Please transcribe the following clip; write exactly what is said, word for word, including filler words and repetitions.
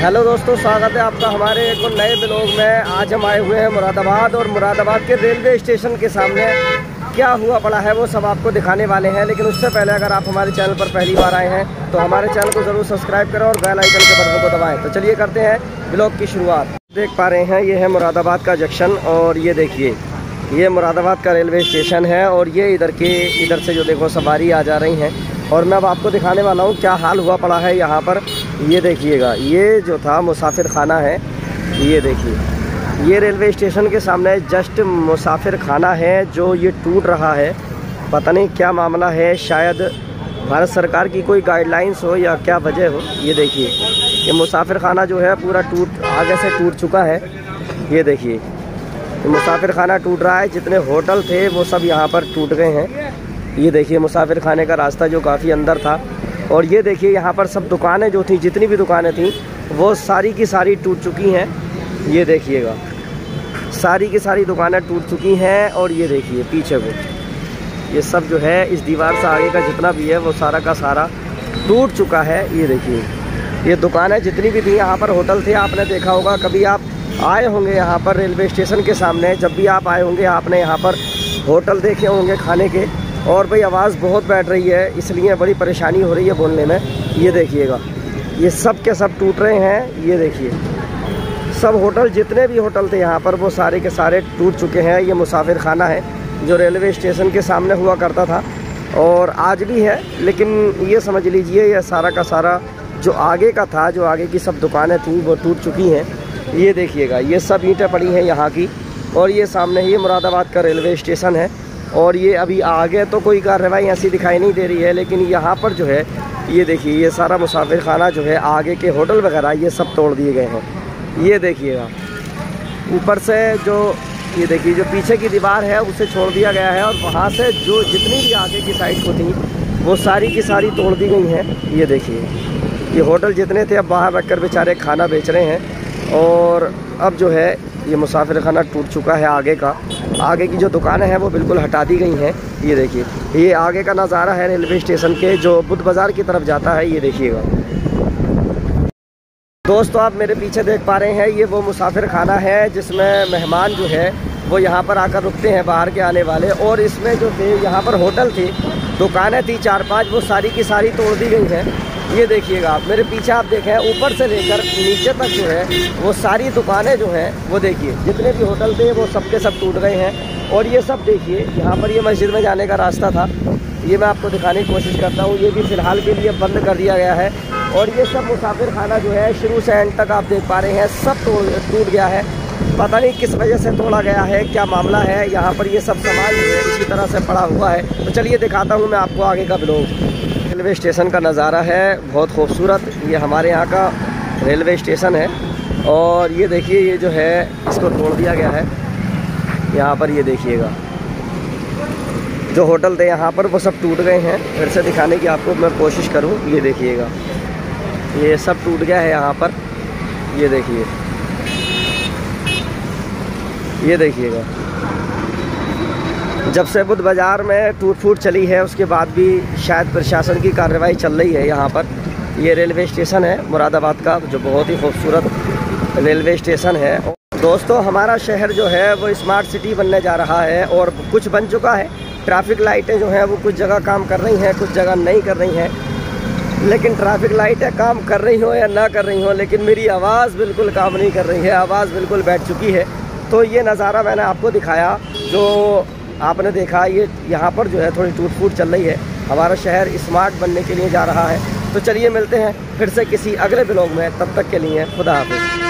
Hello दोस्तों, स्वागत है आपका हमारे एक और नए ब्लॉग में। आज हम आए हुए हैं मुरादाबाद और मुरादाबाद के रेलवे स्टेशन के सामने क्या हुआ पड़ा है वो सब आपको दिखाने वाले हैं। लेकिन उससे पहले अगर आप हमारे चैनल पर पहली बार आए हैं तो हमारे चैनल को ज़रूर सब्सक्राइब करें और बेल आइकन के बटन को दबाएं। तो चलिए करते हैं ब्लॉग की शुरुआत। देख पा रहे हैं ये है मुरादाबाद का जंक्शन और ये देखिए ये मुरादाबाद का रेलवे स्टेशन है और ये इधर के इधर से जो देखो सवारी आ जा रही हैं और मैं अब आपको दिखाने वाला हूँ क्या हाल हुआ पड़ा है यहाँ पर। ये देखिएगा, ये जो था मुसाफिर खाना है। ये देखिए ये रेलवे स्टेशन के सामने जस्ट मुसाफिर खाना है जो ये टूट रहा है। पता नहीं क्या मामला है, शायद भारत सरकार की कोई गाइडलाइंस हो या क्या वजह हो। ये देखिए ये मुसाफिर खाना जो है पूरा टूट आगे से टूट चुका है। ये देखिए मुसाफिर खाना टूट रहा है, जितने होटल थे वो सब यहाँ पर टूट गए हैं। ये देखिए मुसाफिर खाने का रास्ता जो काफ़ी अंदर था और ये देखिए यहाँ पर सब दुकानें जो थी, जितनी भी दुकानें थी वो सारी की सारी टूट चुकी हैं। ये देखिएगा सारी की सारी दुकानें टूट चुकी हैं और ये देखिए पीछे को ये सब जो है इस दीवार से आगे का जितना भी है वो सारा का सारा टूट चुका है। ये देखिए ये दुकानें जितनी भी थी, यहाँ पर होटल थे, आपने देखा होगा, कभी आप आए होंगे यहाँ पर रेलवे स्टेशन के सामने, जब भी आप आए होंगे आपने यहाँ पर होटल देखे होंगे खाने के। और भाई आवाज़ बहुत बैठ रही है इसलिए बड़ी परेशानी हो रही है बोलने में। ये देखिएगा ये सब के सब टूट रहे हैं। ये देखिए सब होटल जितने भी होटल थे यहाँ पर वो सारे के सारे टूट चुके हैं। ये मुसाफिर खाना है जो रेलवे स्टेशन के सामने हुआ करता था और आज भी है, लेकिन ये समझ लीजिए ये सारा का सारा जो आगे का था, जो आगे की सब दुकानें थी वो टूट चुकी हैं। ये देखिएगा ये सब ईंटें पड़ी हैं यहाँ की और ये सामने ही मुरादाबाद का रेलवे स्टेशन है। और ये अभी आगे तो कोई कार्रवाई ऐसी दिखाई नहीं दे रही है, लेकिन यहाँ पर जो है ये देखिए ये सारा मुसाफिर खाना जो है आगे के होटल वगैरह ये सब तोड़ दिए गए हैं। ये देखिएगा ऊपर से जो ये देखिए जो पीछे की दीवार है उसे छोड़ दिया गया है और वहाँ से जो जितनी भी आगे की साइड को थी वो सारी की सारी तोड़ दी गई हैं। ये देखिए ये होटल जितने थे अब बाहर रख कर बेचारे खाना बेच रहे हैं और अब जो है ये मुसाफिर खाना टूट चुका है। आगे का आगे की जो दुकानें हैं वो बिल्कुल हटा दी गई हैं। ये देखिए ये आगे का नज़ारा है रेलवे स्टेशन के जो बुद्ध बाज़ार की तरफ जाता है। ये देखिएगा दोस्तों आप मेरे पीछे देख पा रहे हैं ये वो मुसाफिर खाना है जिसमें मेहमान जो है वो यहाँ पर आकर रुकते हैं बाहर के आने वाले। और इसमें जो थे यहाँ पर होटल थे, दुकानें थी चार पाँच, वो सारी की सारी तोड़ दी गई हैं। ये देखिएगा आप मेरे पीछे आप देखें ऊपर से लेकर नीचे तक जो है वो सारी दुकानें जो हैं वो देखिए जितने भी होटल थे वो सब के सब टूट गए हैं। और ये सब देखिए यहाँ पर ये मस्जिद में जाने का रास्ता था, ये मैं आपको दिखाने की कोशिश करता हूँ। ये भी फ़िलहाल के लिए बंद कर दिया गया है और ये सब मुसाफिर खाना जो है शुरू से एंड तक आप देख पा रहे हैं सब तोड़ टूट गया है। पता नहीं किस वजह से तोड़ा गया है, क्या मामला है। यहाँ पर ये सब सामान जो है इसी तरह से पड़ा हुआ है। तो चलिए दिखाता हूँ मैं आपको आगे का ब्लॉग। रेलवे स्टेशन का नज़ारा है बहुत खूबसूरत, ये हमारे यहाँ का रेलवे स्टेशन है और ये देखिए ये जो है इसको तोड़ दिया गया है। यहाँ पर ये देखिएगा जो होटल थे यहाँ पर वो सब टूट गए हैं। फिर से दिखाने की आपको मैं कोशिश करूँ। ये देखिएगा ये सब टूट गया है यहाँ पर। ये देखिए ये देखिएगा जब से बुद्ध बाज़ार में टूट फूट चली है उसके बाद भी शायद प्रशासन की कार्रवाई चल रही है यहाँ पर। ये रेलवे स्टेशन है मुरादाबाद का जो बहुत ही खूबसूरत रेलवे स्टेशन है। दोस्तों हमारा शहर जो है वो स्मार्ट सिटी बनने जा रहा है और कुछ बन चुका है। ट्रैफिक लाइटें जो हैं वो कुछ जगह काम कर रही हैं, कुछ जगह नहीं कर रही हैं। लेकिन ट्रैफिक लाइटें काम कर रही हो या ना कर रही हो, लेकिन मेरी आवाज़ बिल्कुल काम नहीं कर रही है, आवाज़ बिल्कुल बैठ चुकी है। तो ये नज़ारा मैंने आपको दिखाया जो आपने देखा। ये यहाँ पर जो है थोड़ी टूट फूट चल रही है। हमारा शहर स्मार्ट बनने के लिए जा रहा है। तो चलिए मिलते हैं फिर से किसी अगले ब्लॉग में, तब तक के लिए खुदा हाफिज़।